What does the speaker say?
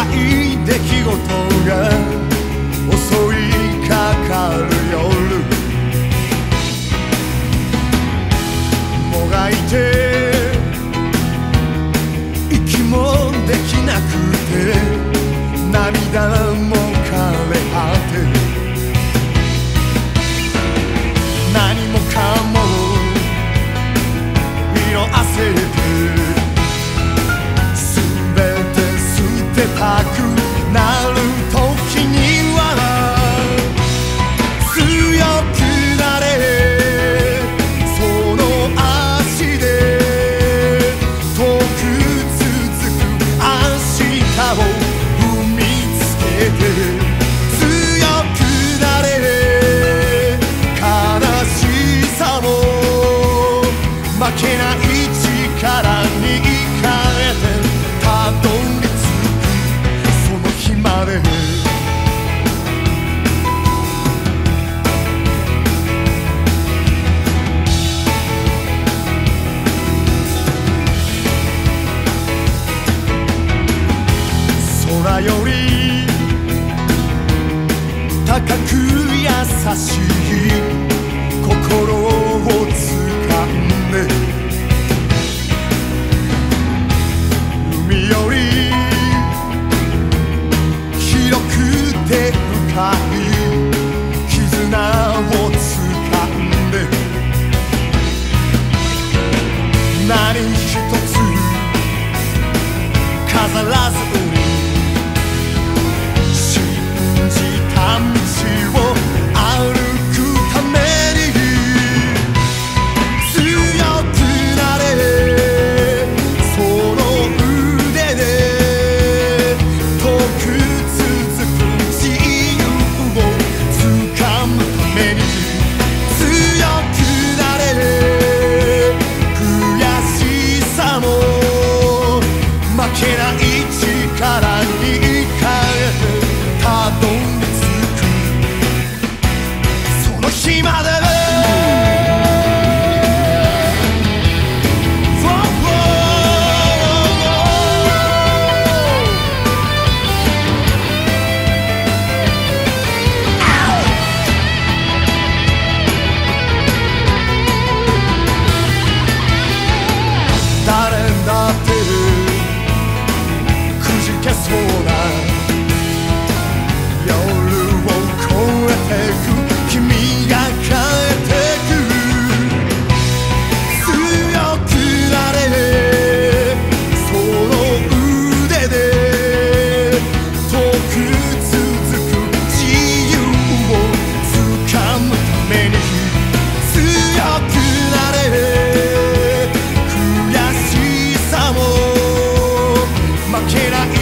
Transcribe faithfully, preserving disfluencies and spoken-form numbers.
い出来事が襲いかかる夜、もがいて息もできなくて涙も枯れ果て、何もかも色あせて全て捨てたくなる時には強くなれ、その足で遠く続く明日を踏みつけて、強くなれ、悲しさも負けない力に変えてたどり着くその日まで。空より高く優しい心を掴んで、海より広くて深い絆を掴んで、何一つ飾らずに信じた道を歩くために強くなれ、その腕で遠く続く自由を掴むために強くなれ、悔しさも負けない力に変えてたどり着くその日まで。誰だってくじけそうな夜を越えてく、君が変えてく、強くなれ、その腕で遠く続く自由を掴むために強くなれ、悔しさも負けない